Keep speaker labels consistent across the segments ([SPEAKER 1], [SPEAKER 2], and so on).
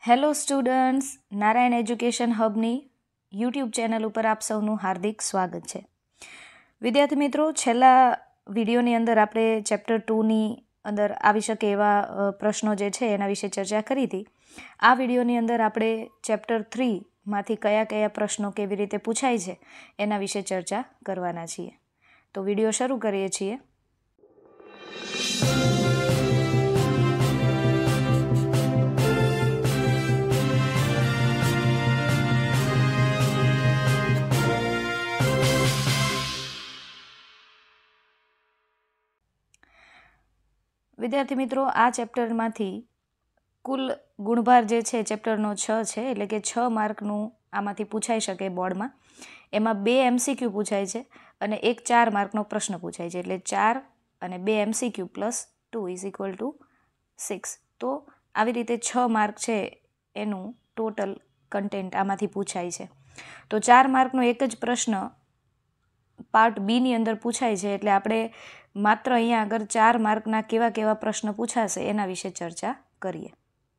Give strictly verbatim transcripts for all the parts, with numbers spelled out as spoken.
[SPEAKER 1] Hello students, Narayan education હબની YouTube channel ઉપર આપ સૌનું હાર્દિક સ્વાગત છે. વિદ્યાર્થી મિત્રો, છેલ્લા વિડીયોની અંદર આપણે ચેપ્ટર ટુની અંદર આવી શકે એવા પ્રશ્નો જે છે એના વિશે ચર્ચા કરી હતી. આ વિડીયોની અંદર આપણે ચેપ્ટર થ્રીમાંથી કયા કયા પ્રશ્નો કેવી રીતે પૂછાય છે એના વિશે ચર્ચા કરવાના છીએ. તો વિડીયો શરૂ કરીએ છીએ. વિદ્યાર્થી મિત્રો, આ ચેપ્ટરમાંથી કુલ ગુણભાર જે છે ચેપ્ટરનો છ છે, એટલે કે છ માર્કનું આમાંથી પૂછાઈ શકે બોર્ડમાં. એમાં બે એમસીક્યુ પૂછાય છે અને એક ચાર માર્કનો પ્રશ્ન પૂછાય છે, એટલે ચાર અને બે MCQ plus two is equal to six. તો આવી રીતે છ માર્ક છે એનું ટોટલ કન્ટેન્ટ આમાંથી પૂછાય છે. તો ચાર માર્કનો એક જ પ્રશ્ન પાર્ટ બીની અંદર પૂછાય છે, એટલે આપણે માત્ર અહીંયા આગળ ચાર માર્કના કેવા કેવા પ્રશ્ન પૂછાશે એના વિશે ચર્ચા કરીએ.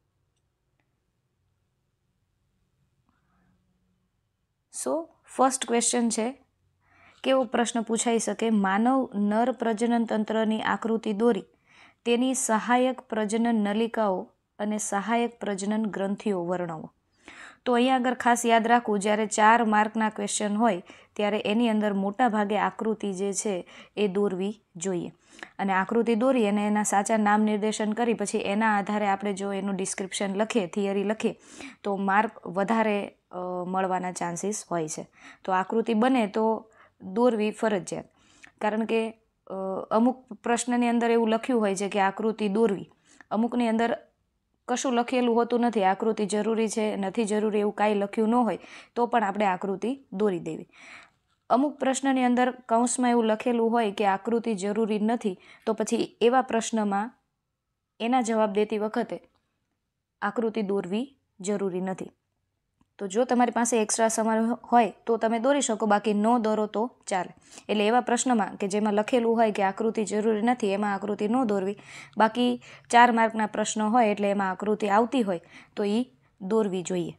[SPEAKER 1] સો ફર્સ્ટ ક્વેશ્ચન છે, કેવો પ્રશ્ન પૂછાઈ શકે? માનવ નર પ્રજનન તંત્રની આકૃતિ દોરી તેની સહાયક પ્રજનન નલિકાઓ અને સહાયક પ્રજનન ગ્રંથિઓ વર્ણવો. તો અહીંયા આગળ ખાસ યાદ રાખવું, જ્યારે ચાર માર્કના ક્વેશ્ચન હોય ત્યારે એની અંદર મોટા ભાગે આકૃતિ જે છે એ દોરવી જોઈએ. અને આકૃતિ દોરી અને એના સાચા નામ નિર્દેશન કરી પછી એના આધારે આપણે જો એનું ડિસ્ક્રિપ્શન લખીએ, થિયરી લખીએ, તો માર્ક વધારે મળવાના ચાન્સીસ હોય છે. તો આકૃતિ બને તો દોરવી ફરજિયાત, કારણ કે અમુક પ્રશ્નની અંદર એવું લખ્યું હોય છે કે આકૃતિ દોરવી, અમુકની અંદર કશું લખેલું હોતું નથી, આકૃતિ જરૂરી છે નથી જરૂરી એવું કાંઈ લખ્યું ન હોય તો પણ આપણે આકૃતિ દોરી દેવી. અમુક પ્રશ્નની અંદર કૌંસમાં એવું લખેલું હોય કે આકૃતિ જરૂરી નથી, તો પછી એવા પ્રશ્નમાં એના જવાબ દેતી વખતે આકૃતિ દોરવી જરૂરી નથી. તો જો તમારી પાસે એક્સ્ટ્રા સમય હોય તો તમે દોરી શકો, બાકી ન દોરો તો ચાલે. એટલે એવા પ્રશ્નમાં કે જેમાં લખેલું હોય કે આકૃતિ જરૂરી નથી એમાં આકૃતિ ન દોરવી. બાકી ચાર માર્કના પ્રશ્નો હોય એટલે એમાં આકૃતિ આવતી હોય તો એ દોરવી જોઈએ.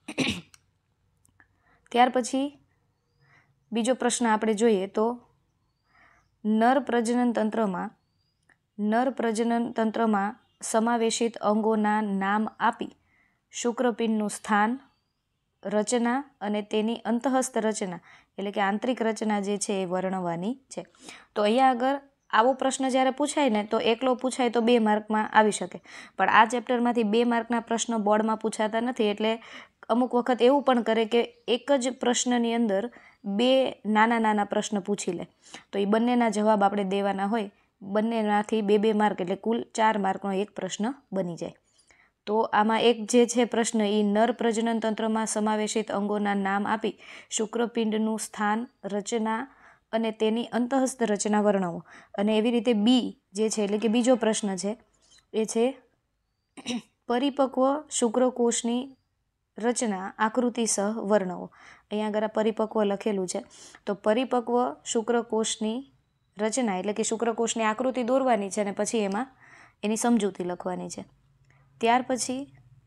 [SPEAKER 1] ત્યાર પછી બીજો પ્રશ્ન આપણે જોઈએ તો નર પ્રજનન તંત્રમાં નર પ્રજનન તંત્રમાં સમાવેશિત અંગોના નામ આપી શુક્રપિંડનું સ્થાન, રચના અને તેની અંતઃસ્થ રચના એટલે કે આંતરિક રચના જે છે એ વર્ણવવાની છે. તો અહીંયા આગળ આવો પ્રશ્ન જ્યારે પૂછાય ને તો એકલો પૂછાય તો બે માર્કમાં આવી શકે, પણ આ ચેપ્ટરમાંથી બે માર્કના પ્રશ્નો બોર્ડમાં પૂછાતા નથી. એટલે અમુક વખત એવું પણ કરે કે એક જ પ્રશ્નની અંદર બે નાના નાના પ્રશ્ન પૂછી લે, તો એ બંનેના જવાબ આપણે દેવાના હોય. બંનેમાંથી બે બે માર્ક એટલે કુલ ચાર માર્કનો એક પ્રશ્ન બની જાય. તો આમાં એક જે છે પ્રશ્ન એ નર પ્રજનન તંત્રમાં સમાવેશિત અંગોના નામ આપી શુક્રપિંડનું સ્થાન, રચના અને તેની અંતઃસ્થ રચના વર્ણવો. અને એવી રીતે બી જે છે એટલે કે બીજો પ્રશ્ન છે એ છે પરિપક્વ શુક્રકોષની રચના આકૃતિ સહ વર્ણવો. અહીંયા આગળ પરિપક્વ લખેલું છે, તો પરિપક્વ શુક્રકોષની રચના એટલે કે શુક્રકોષની આકૃતિ દોરવાની છે અને પછી એમાં એની સમજૂતી લખવાની છે. ત્યાર પછી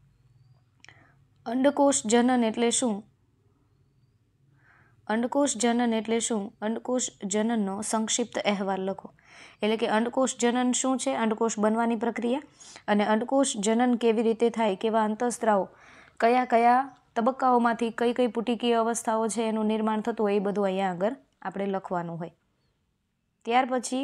[SPEAKER 1] અંડકોષ જનન એટલે શું? અંડકોષ જનન એટલે શું? અંડકોષ જનનનો સંક્ષિપ્ત અહેવાલ લખો. એટલે કે અંડકોષ જનન શું છે, અંડકોષ બનવાની પ્રક્રિયા, અને અંડકોષ જનન કેવી રીતે થાય, કેવા અંતઃસ્ત્રાવો, કયા કયા તબક્કાઓમાંથી કઈ કઈ પુટિકીય અવસ્થાઓ છે એનું નિર્માણ થતું હોય, એ બધું અહીંયા આગળ આપણે લખવાનું હોય. ત્યાર પછી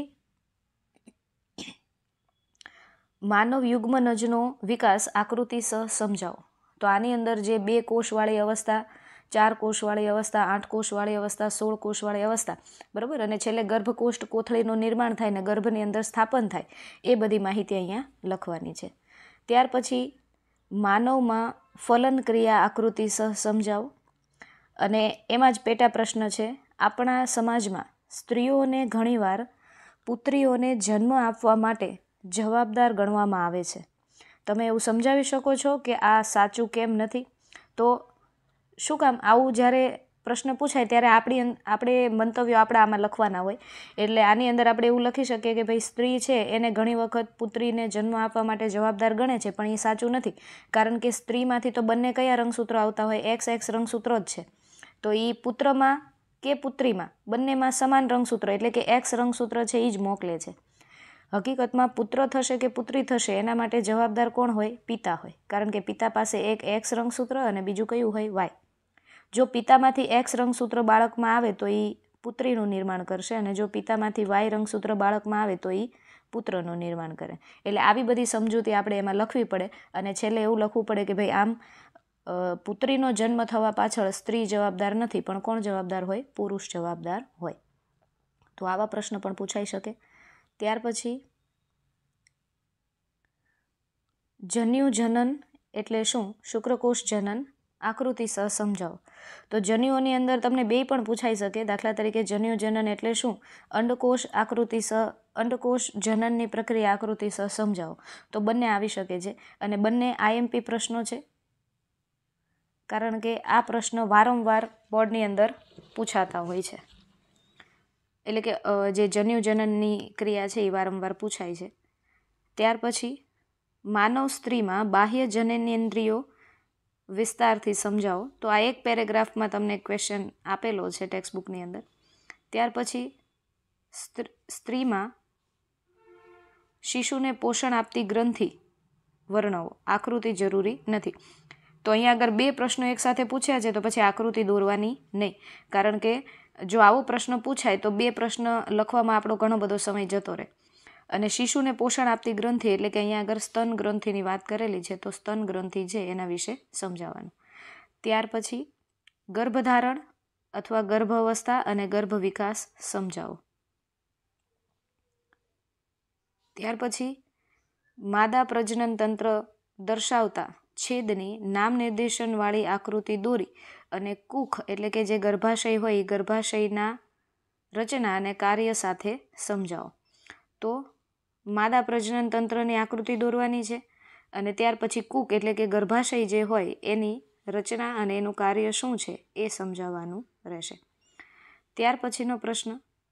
[SPEAKER 1] માનવ યુગ્મનજનો વિકાસ આકૃતિ સહ સમજાવો. તો આની અંદર જે બે કોષવાળી અવસ્થા, ચાર કોષવાળી અવસ્થા, આઠ કોષવાળી અવસ્થા, સોળ કોષવાળી અવસ્થા, બરાબર, અને છેલ્લે ગર્ભકોષ્ઠ કોથળીનું નિર્માણ થાય ને ગર્ભની અંદર સ્થાપન થાય, એ બધી માહિતી અહીંયા લખવાની છે. ત્યાર પછી માનવમાં ફલન ક્રિયા આકૃતિ સહ સમજાવો. અને એમાં જ પેટા પ્રશ્ન છે, આપણા સમાજમાં સ્ત્રીઓને ઘણીવાર પુત્રીઓને જન્મ આપવા માટે જવાબદાર ગણવામાં આવે છે. તમે એવું સમજાવી શકો છો કે આ સાચું કેમ નથી? તો શું કામ આવું જ્યારે પ્રશ્ન પૂછાય ત્યારે આપણી આપણે મંતવ્યો આપણે આમાં લખવાના હોય. એટલે આની અંદર આપણે એવું લખી શકીએ કે ભાઈ સ્ત્રી છે એને ઘણી વખત પુત્રીને જન્મ આપવા માટે જવાબદાર ગણે છે, પણ એ સાચું નથી. કારણ કે સ્ત્રીમાંથી તો બંને કયા રંગસૂત્રો આવતા હોય? એક્સ એક્સ રંગસૂત્રો જ છે. તો એ પુત્રમાં કે પુત્રીમાં બંનેમાં સમાન રંગસૂત્ર એટલે કે એક્સ રંગસૂત્ર છે એ જ મોકલે છે. હકીકતમાં પુત્ર થશે કે પુત્રી થશે એના માટે જવાબદાર કોણ હોય? પિતા હોય. કારણ કે પિતા પાસે એક એક્સ રંગસૂત્ર અને બીજું કયું હોય? વાય. જો પિતામાંથી એક્સ રંગસૂત્ર બાળકમાં આવે તો એ પુત્રીનું નિર્માણ કરશે, અને જો પિતામાંથી વાય રંગસૂત્ર બાળકમાં આવે તો એ પુત્રનું નિર્માણ કરે. એટલે આવી બધી સમજૂતી આપણે એમાં લખવી પડે, અને છેલ્લે એવું લખવું પડે કે ભાઈ આમ પુત્રીનો જન્મ થવા પાછળ સ્ત્રી જવાબદાર નથી, પણ કોણ જવાબદાર હોય? પુરુષ જવાબદાર હોય. તો આવા પ્રશ્ન પણ પૂછાઈ શકે. ત્યાર પછી જન્યુ જનન એટલે શું? શુક્રકોષ જનન આકૃતિ સહ સમજાવો. તો જન્યુઓની અંદર તમને બે પણ પૂછાઈ શકે. દાખલા તરીકે જન્યુ જનન એટલે શું? અંડકોષ આકૃતિ સહ અંડકોષ જનનની પ્રક્રિયા આકૃતિ સહ સમજાવો. તો બંને આવી શકે છે, અને બંને આઈએમપી પ્રશ્નો છે, કારણ કે આ પ્રશ્ન વારંવાર બોર્ડની અંદર પૂછાતા હોય છે. એટલે કે જે જન્યુ જનનની ક્રિયા છે એ વારંવાર પૂછાય છે. ત્યાર પછી માનવ સ્ત્રીમાં બાહ્ય જનનેન્દ્રિયો વિસ્તારથી સમજાવો. તો આ એક પેરેગ્રાફમાં તમને ક્વેશ્ચન આપેલો છે ટેક્સ્ટબુકની અંદર. ત્યાર પછી સ્ત્રીમાં શિશુને પોષણ આપતી ગ્રંથિ વર્ણવો. આકૃતિ જરૂરી નથી. તો અહીંયા આગળ બે પ્રશ્નો એકસાથે પૂછ્યા છે, તો પછી આકૃતિ દોરવાની નહીં, કારણ કે જો આવો પ્રશ્ન પૂછાય તો બે પ્રશ્ન લખવામાં આપણો ઘણો બધો સમય જતો રહે. અને શિશુને પોષણ આપતી ગ્રંથિ એટલે કે અહીંયા આગળ સ્તન ગ્રંથિની વાત કરેલી છે, તો સ્તન ગ્રંથિ છે એના વિશે સમજાવવાનું. ત્યાર પછી ગર્ભધારણ અથવા ગર્ભ અવસ્થા અને ગર્ભ વિકાસ સમજાવો. ત્યાર પછી માદા પ્રજનન તંત્ર દર્શાવતા છેદની નામ નિર્દેશનવાળી આકૃતિ દોરી અને કુખ એટલે કે જે ગર્ભાશય હોય એ ગર્ભાશયના રચના અને કાર્ય સાથે સમજાવો. તો માદા પ્રજનન તંત્રની આકૃતિ દોરવાની છે, અને ત્યાર પછી કુક એટલે કે ગર્ભાશય જે હોય એની રચના અને એનું કાર્ય શું છે એ સમજાવવાનું રહેશે. ત્યાર પછીનો પ્રશ્ન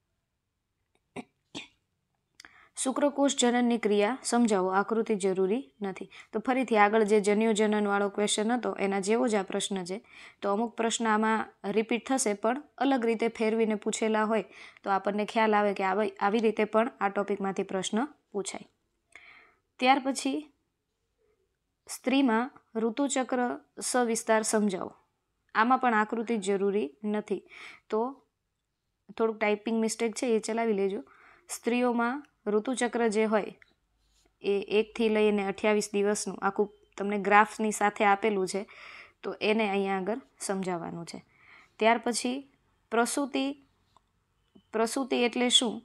[SPEAKER 1] શુક્રકોષ જનનની ક્રિયા સમજાવો. આકૃતિ જરૂરી નથી. તો ફરીથી આગળ જે જન્યુ જનનવાળો ક્વેશ્ચન હતો એના જેવો જ આ પ્રશ્ન છે. તો અમુક પ્રશ્ન આમાં રિપીટ થશે, પણ અલગ રીતે ફેરવીને પૂછેલા હોય તો આપણને ખ્યાલ આવે કે આવી આવી રીતે પણ આ ટોપિકમાંથી પ્રશ્ન પૂછાય. ત્યાર પછી સ્ત્રીમાં ઋતુચક્ર સવિસ્તાર સમજાવો. આમાં પણ આકૃતિ જરૂરી નથી. તો થોડુંક ટાઈપિંગ મિસ્ટેક છે એ ચલાવી લેજો. સ્ત્રીઓમાં ઋતુચક્ર જે હોય એ એકથી લઈને અઠ્યાવીસ દિવસનું આખું તમને ગ્રાફ્સની સાથે આપેલું છે, તો એને અહીંયા આગળ સમજાવવાનું છે. ત્યાર પછી પ્રસૂતિ પ્રસૂતિ એટલે શું?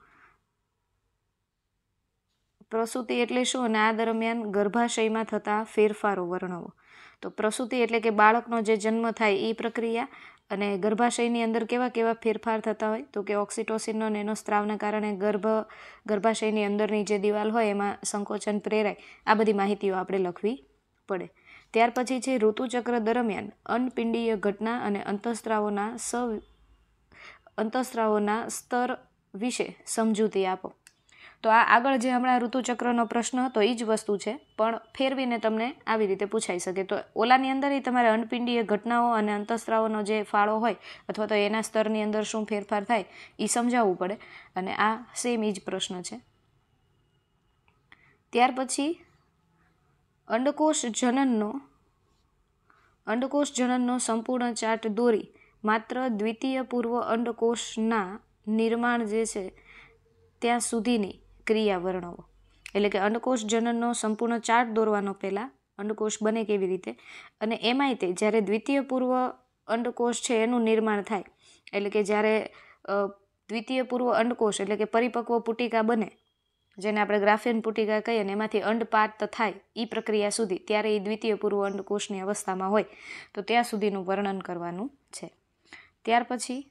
[SPEAKER 1] પ્રસૂતિ એટલે શું અને આ દરમિયાન ગર્ભાશયમાં થતા ફેરફારો વર્ણવો. તો પ્રસૂતિ એટલે કે બાળકનો જે જન્મ થાય એ પ્રક્રિયા, અને ગર્ભાશયની અંદર કેવા કેવા ફેરફાર થતા હોય, તો કે ઓક્સિટોસિનનો એનો સ્ત્રાવના કારણે ગર્ભ ગર્ભાશયની અંદરની જે દિવાલ હોય એમાં સંકોચન પ્રેરાય. આ બધી માહિતીઓ આપણે લખવી પડે. ત્યાર પછી છે ઋતુચક્ર દરમિયાન અનપિંડીય ઘટના અને અંતઃસ્ત્રાવોના સ અંતઃસ્ત્રાવોના સ્તર વિશે સમજૂતી આપો. તો આ આગળ જે હમણાં ઋતુચક્રનો પ્રશ્ન હતો એ જ વસ્તુ છે, પણ ફેરવીને તમને આવી રીતે પૂછાઈ શકે. તો ઓલાની અંદર એ તમારે અનપિંડીય ઘટનાઓ અને અંતઃસ્ત્રાવોનો જે ફાળો હોય અથવા તો એના સ્તરની અંદર શું ફેરફાર થાય એ સમજાવવું પડે, અને આ સેમ એ જ પ્રશ્ન છે. ત્યાર પછી અંડકોષ જનનનો અંડકોષ જનનનો સંપૂર્ણ ચાર્ટ દોરી માત્ર દ્વિતીય પૂર્વ અંડકોષના નિર્માણ જે છે ત્યાં સુધીની ક્રિયા વર્ણવો. એટલે કે અંડકોષ જનનનો સંપૂર્ણ ચાર્ટ દોરવાનો પહેલાં, અંડકોષ બને કેવી રીતે, અને એમાંય તે જ્યારે દ્વિતીય પૂર્વ અંડકોષ છે એનું નિર્માણ થાય, એટલે કે જ્યારે દ્વિતીય પૂર્વ અંડકોષ એટલે કે પરિપક્વ પુટિકા બને, જેને આપણે ગ્રાફિયન પુટિકા કહીએ, અને એમાંથી અંડપાત થાય એ પ્રક્રિયા સુધી, ત્યારે એ દ્વિતીય પૂર્વ અંડકોષની અવસ્થામાં હોય, તો ત્યાં સુધીનું વર્ણન કરવાનું છે. ત્યાર પછી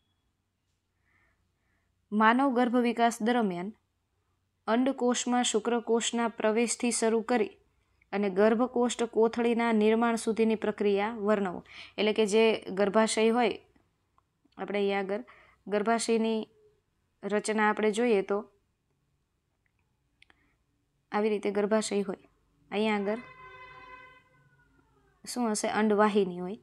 [SPEAKER 1] માનવ ગર્ભ વિકાસ દરમિયાન અંડકોષમાં શુક્રકોષના પ્રવેશથી શરૂ કરી અને ગર્ભકોષ્ઠ કોથળીના નિર્માણ સુધીની પ્રક્રિયા વર્ણવો. એટલે કે જે ગર્ભાશય હોય આપણે અહીંયા આગળ ગર્ભાશયની રચના આપણે જોઈએ તો આવી રીતે ગર્ભાશય હોય, અહીંયા આગળ શું હશે, અંડવાહિની હોય.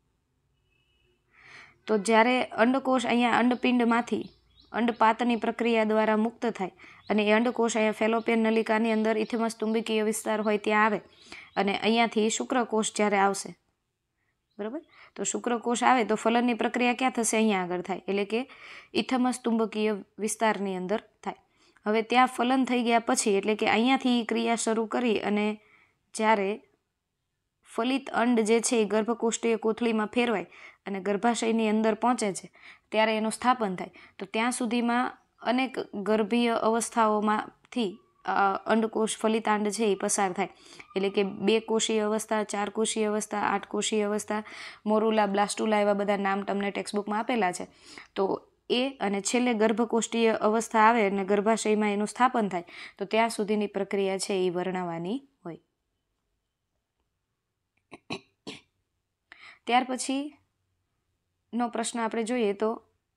[SPEAKER 1] તો જ્યારે અંડકોષ અહીંયા અંડપિંડમાંથી અંડપાતની પ્રક્રિયા દ્વારા મુક્ત થાય અને એ અંડકોષ અહીંયા ફેલોપિયન નલિકાની અંદર ઇથેમસ તુંબકીય વિસ્તાર હોય ત્યાં આવે અને અહીંયાથી શુક્રકોષ જ્યારે આવશે, બરાબર, તો શુક્રકોષ આવે તો ફલનની પ્રક્રિયા ક્યાં થશે, અહીંયા આગળ થાય, એટલે કે ઇથેમસ તુંબકીય વિસ્તારની અંદર થાય. હવે ત્યાં ફલન થઈ ગયા પછી એટલે કે અહીંયાથી ક્રિયા શરૂ કરી અને જ્યારે ફલિત અંડ જે છે એ ગર્ભકોષ્ઠીય કોથળીમાં ફેરવાય અને ગર્ભાશયની અંદર પહોંચે છે ત્યારે એનું સ્થાપન થાય. તો ત્યાં સુધીમાં અનેક ગર્ભીય અવસ્થાઓમાંથી અંડકોષ ફલિતાંડ છે એ પસાર થાય, એટલે કે બે કોષીય અવસ્થા, ચાર કોષીય અવસ્થા, આઠ કોષીય અવસ્થા, મોરુલા, બ્લાસ્ટુલા એવા બધા નામ તમને ટેક્સ્ટબુકમાં આપેલા છે. તો એ અને છેલ્લે ગર્ભકોષ્ઠીય અવસ્થા આવે અને ગર્ભાશયમાં એનું સ્થાપન થાય તો ત્યાં સુધીની પ્રક્રિયા છે એ વર્ણવવાની હોય. ત્યાર પછી નો પ્રશ્ન આપણે જોઈએ તો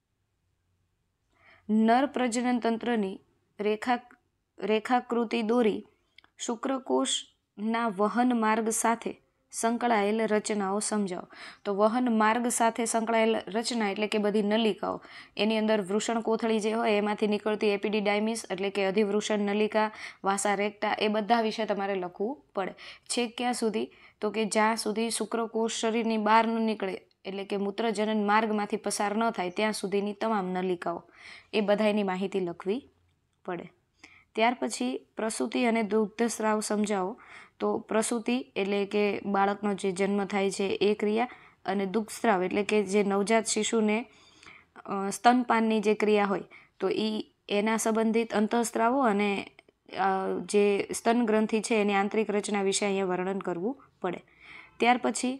[SPEAKER 1] નર પ્રજનન તંત્રની રેખા રેખાકૃતિ દોરી શુક્રકોષના વહન માર્ગ સાથે સંકળાયેલ રચનાઓ સમજાવો. તો વહન માર્ગ સાથે સંકળાયેલ રચના એટલે કે બધી નલિકાઓ, એની અંદર વૃષણ કોથળી જે હોય એમાંથી નીકળતી એપિડિડાયમિસ એટલે કે અધિવૃષણ નલિકા, વાસા રેક્ટા, એ બધા વિશે તમારે લખવું પડે. છેક ક્યાં સુધી, તો કે જ્યાં સુધી શુક્રકોષ શરીરની બહાર ન નીકળે એટલે કે મૂત્રજનન માર્ગમાંથી પસાર ન થાય ત્યાં સુધીની તમામ નલિકાઓ, એ બધાની માહિતી લખવી પડે. ત્યાર પછી પ્રસૂતિ અને દુગ્ધસ્રાવ સમજાવો. તો પ્રસૂતિ એટલે કે બાળકનો જે જન્મ થાય છે એ ક્રિયા, અને દુગ્ધસ્રાવ એટલે કે જે નવજાત શિશુને સ્તનપાનની જે ક્રિયા હોય તો એ એના સંબંધિત અંતઃસ્રાવો અને જે સ્તન ગ્રંથિ છે એની આંતરિક રચના વિશે અહીંયા વર્ણન કરવું પડે. ત્યાર પછી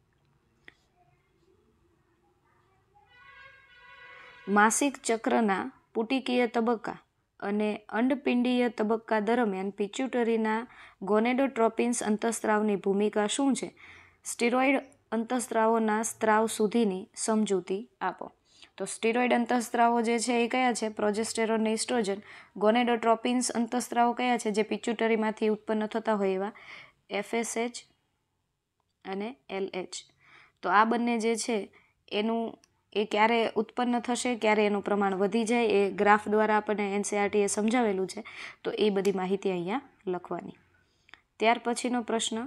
[SPEAKER 1] માસિક ચક્રના પુટિકીય તબક્કા અને અંડપિંડીય તબક્કા દરમિયાન પિચ્યુટરીના ગોનેડોટ્રોપિન્સ અંતઃસ્રાવની ભૂમિકા શું છે? સ્ટીરોઇડ અંતઃસ્રાવોના સ્ત્રાવ સુધીની સમજૂતી આપો. તો સ્ટીરોઇડ અંતઃસ્રાવો જે છે એ કયા છે? પ્રોજેસ્ટેરોન ને ઇસ્ટ્રોજન. ગોનેડોટ્રોપિન્સ અંતઃસ્રાવો કયા છે? જે પિચ્યુટરીમાંથી ઉત્પન્ન થતા હોય એવા એફએસએચ અને એલએચ. તો આ બંને જે છે એનું એ ક્યારે ઉત્પન્ન થશે, ક્યારે એનું પ્રમાણ વધી જાય, એ ગ્રાફ દ્વારા આપણને એનસીઆરટીએ સમજાવેલું છે. તો એ બધી માહિતી અહીંયા લખવાની. ત્યાર પછીનો પ્રશ્ન,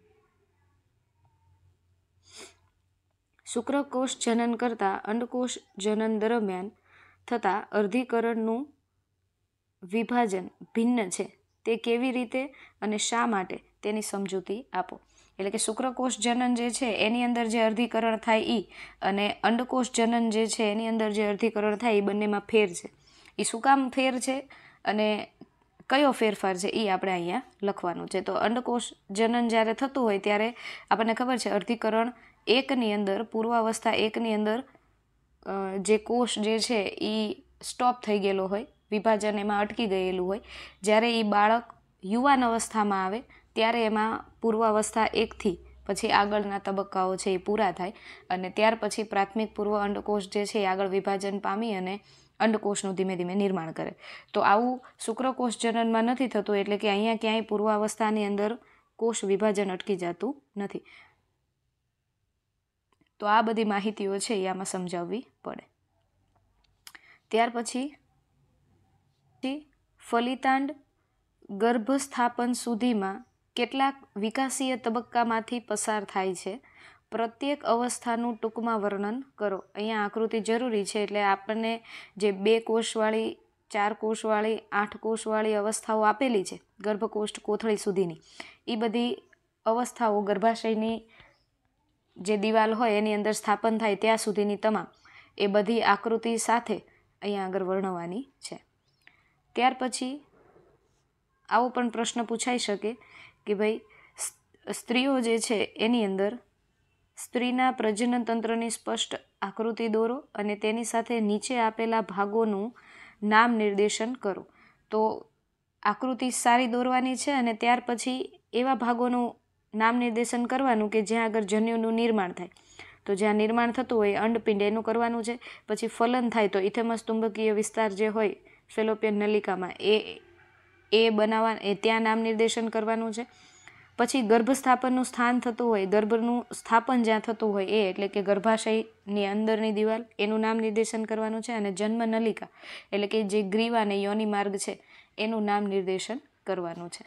[SPEAKER 1] શુક્રકોષ જનન કરતાં અંડકોષ જનન દરમિયાન થતાં અર્ધીકરણનું વિભાજન ભિન્ન છે, તે કેવી રીતે અને શા માટે તેની સમજૂતી આપો. એટલે કે શુક્રકોષ જનન જે છે એની અંદર જે અર્ધીકરણ થાય એ અને અંડકોષ જનન જે છે એની અંદર જે અર્ધીકરણ થાય એ બંનેમાં ફેર છે. એ શું કામ ફેર છે અને કયો ફેરફાર છે એ આપણે અહીંયા લખવાનું છે. તો અંડકોષ જનન જ્યારે થતું હોય ત્યારે આપણને ખબર છે અર્ધીકરણ એકની અંદર, પૂર્વાવસ્થા એકની અંદર જે કોષ જે છે એ સ્ટોપ થઈ ગયેલો હોય, વિભાજન એમાં અટકી ગયેલું હોય. જ્યારે એ બાળક યુવાન અવસ્થામાં આવે ત્યારે એમાં પૂર્વાવસ્થા એકથી પછી આગળના તબક્કાઓ છે એ પૂરા થાય અને ત્યાર પછી પ્રાથમિક પૂર્વ અંડકોષ જે છે એ આગળ વિભાજન પામી અને અંડકોષનું ધીમે ધીમે નિર્માણ કરે. તો આવું શુક્રકોષ જનનમાં નથી થતું, એટલે કે અહીંયા ક્યાંય પૂર્વાવસ્થાની અંદર કોષ વિભાજન અટકી જતું નથી. તો આ બધી માહિતીઓ છે એ આમાં સમજાવવી પડે. ત્યાર પછી ફલિતાંડ ગર્ભસ્થાપન સુધીમાં કેટલાક વિકાસીય તબક્કામાંથી પસાર થાય છે. પ્રત્યેક અવસ્થાનું ટૂંકમાં વર્ણન કરો. અહીંયા આકૃતિ જરૂરી છે એટલે આપણને જે બે કોષવાળી, ચાર કોષવાળી, આઠ કોષવાળી અવસ્થાઓ આપેલી છે ગર્ભકોષ્ઠ કોથળી સુધીની, એ બધી અવસ્થાઓ ગર્ભાશયની જે દિવાલ હોય એની અંદર સ્થાપન થાય ત્યાં સુધીની તમામ એ બધી આકૃતિ સાથે અહીંયા આગળ વર્ણવવાની છે. ત્યાર પછી આવો પણ પ્રશ્ન પૂછાઈ શકે કે ભાઈ સ્ત્રીઓ જે છે એની અંદર સ્ત્રીના પ્રજનન તંત્રની સ્પષ્ટ આકૃતિ દોરો અને તેની સાથે નીચે આપેલા ભાગોનું નામ નિર્દેશન કરો. તો આકૃતિ સારી દોરવાની છે અને ત્યાર પછી એવા ભાગોનું નામ નિર્દેશન કરવાનું કે જ્યાં આગળ જન્યુનું નિર્માણ થાય. તો તો જ્યાં નિર્માણ થતું હોય અંડપિંડ એનું કરવાનું છે. પછી ફલન થાય તો ઇથેમસ ચુંબકીય વિસ્તાર જે હોય ફેલોપિયન નલિકામાં એ એ બનાવવા એ ત્યાં નામ નિર્દેશન કરવાનું છે. પછી ગર્ભસ્થાપનનું સ્થાન થતું હોય, ગર્ભનું સ્થાપન જ્યાં થતું હોય એ એટલે કે ગર્ભાશયની અંદરની દિવાલ એનું નામ નિર્દેશન કરવાનું છે. અને જન્મ નલિકા એટલે કે જે ગ્રીવા અને યોનિ માર્ગ છે એનું નામ નિર્દેશન કરવાનું છે.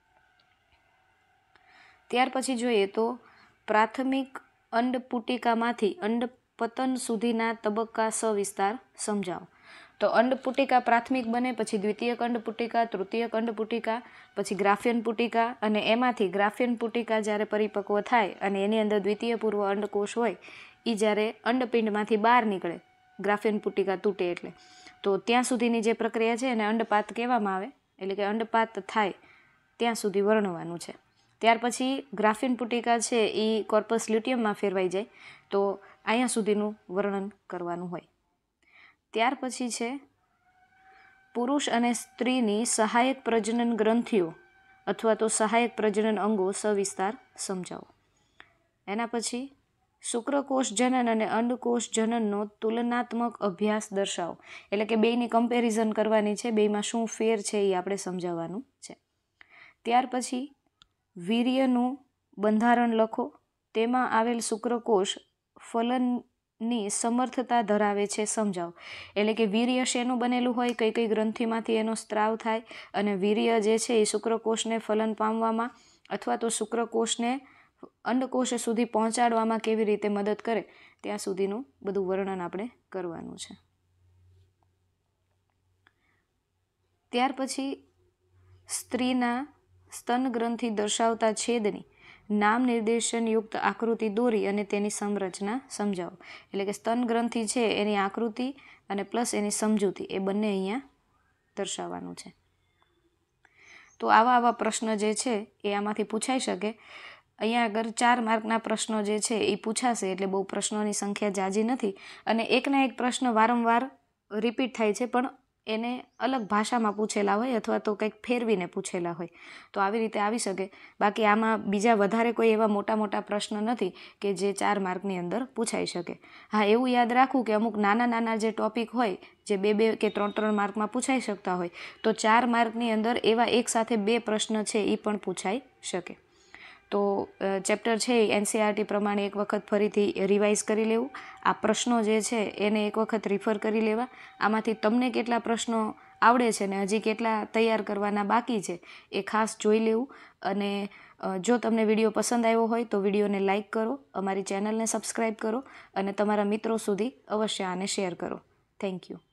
[SPEAKER 1] ત્યાર પછી જોઈએ તો પ્રાથમિક અંડપુટિકામાંથી અંડપતન સુધીના તબક્કા સવિસ્તાર સમજાવો. તો અંડપુટિકા પ્રાથમિક બને, પછી દ્વિતીયક અંડપુટિકા, તૃતીયક અંડપુટિકા, પછી ગ્રાફિયન પુટિકા, અને એમાંથી ગ્રાફિયન પુટિકા જ્યારે પરિપક્વ થાય અને એની અંદર દ્વિતીય પૂર્વ અંડકોષ હોય એ જ્યારે અંડપિંડમાંથી બહાર નીકળે, ગ્રાફિયન પુટિકા તૂટે એટલે, તો ત્યાં સુધીની જે પ્રક્રિયા છે એને અંડપાત કહેવામાં આવે. એટલે કે અંડપાત થાય ત્યાં સુધી વર્ણવાનું છે. ત્યાર પછી ગ્રાફિયન પુટિકા છે એ કોર્પસ લ્યુટિયમમાં ફેરવાઈ જાય તો અહીંયા સુધીનું વર્ણન કરવાનું હોય. ત્યાર પછી છે પુરુષ અને સ્ત્રીની સહાયક પ્રજનન ગ્રંથિઓ અથવા તો સહાયક પ્રજનન અંગો સવિસ્તાર સમજાવો. એના પછી શુક્રકોષ જનન અને અંડકોષ જનનનો તુલનાત્મક અભ્યાસ દર્શાવો. એટલે કે બેયની કમ્પેરિઝન કરવાની છે, બેયમાં શું ફેર છે એ આપણે સમજાવવાનું છે. ત્યાર પછી વીર્યનું બંધારણ લખો. તેમાં આવેલ શુક્રકોષ ફલનની સમર્થતા ધરાવે છે સમજાવો. એટલે કે વીર્ય શેનું બનેલું હોય, કઈ કઈ ગ્રંથિમાંથી એનો સ્ત્રાવ થાય, અને વીર્ય જે છે એ શુક્રકોષને ફલન પામવામાં અથવા તો શુક્રકોષને અંડકોષ સુધી પહોંચાડવામાં કેવી રીતે મદદ કરે ત્યાં સુધીનું બધું વર્ણન આપણે કરવાનું છે. ત્યાર પછી સ્ત્રીના સ્તન ગ્રંથિ દર્શાવતા છેદની નામ નિર્દેશનયુક્ત આકૃતિ દોરી અને તેની સંરચના સમજાવો. એટલે કે સ્તન ગ્રંથિ છે એની આકૃતિ અને પ્લસ એની સમજૂતી એ બંને અહીંયા દર્શાવવાનું છે. તો આવા આવા પ્રશ્ન જે છે એ આમાંથી પૂછાઈ શકે. અહીંયા આગળ ચાર માર્કના પ્રશ્નો જે છે એ પૂછાશે, એટલે બહુ પ્રશ્નોની સંખ્યા જાજી નથી, અને એકના એક પ્રશ્ન વારંવાર રિપીટ થાય છે પણ એને અલગ ભાષામાં પૂછેલા હોય અથવા તો કંઈક ફેરવીને પૂછેલા હોય, તો આવી રીતે આવી શકે. બાકી આમાં બીજા વધારે કોઈ એવા મોટા મોટા પ્રશ્ન નથી કે જે ચાર માર્કની અંદર પૂછાઈ શકે. હા, એવું યાદ રાખવું કે અમુક નાના નાના જે ટોપિક હોય જે બે બે કે ત્રણ ત્રણ માર્કમાં પૂછાઈ શકતા હોય, તો ચાર માર્કની અંદર એવા એક સાથે બે પ્રશ્ન છે એ પણ પૂછાઈ શકે. તો ચેપ્ટર છે એ એનસીઆરટી પ્રમાણે એક વખત ફરીથી રિવાઇઝ કરી લેવું. આ પ્રશ્નો જે છે એને એક વખત રિફર કરી લેવા. આમાંથી તમને કેટલા પ્રશ્નો આવડે છે ને હજી કેટલા તૈયાર કરવાના બાકી છે એ ખાસ જોઈ લેવું. અને જો તમને વિડીયો પસંદ આવ્યો હોય તો વિડીયોને લાઇક કરો, અમારી ચેનલને સબસ્ક્રાઈબ કરો અને તમારા મિત્રો સુધી અવશ્ય આને શેર કરો. Thank you.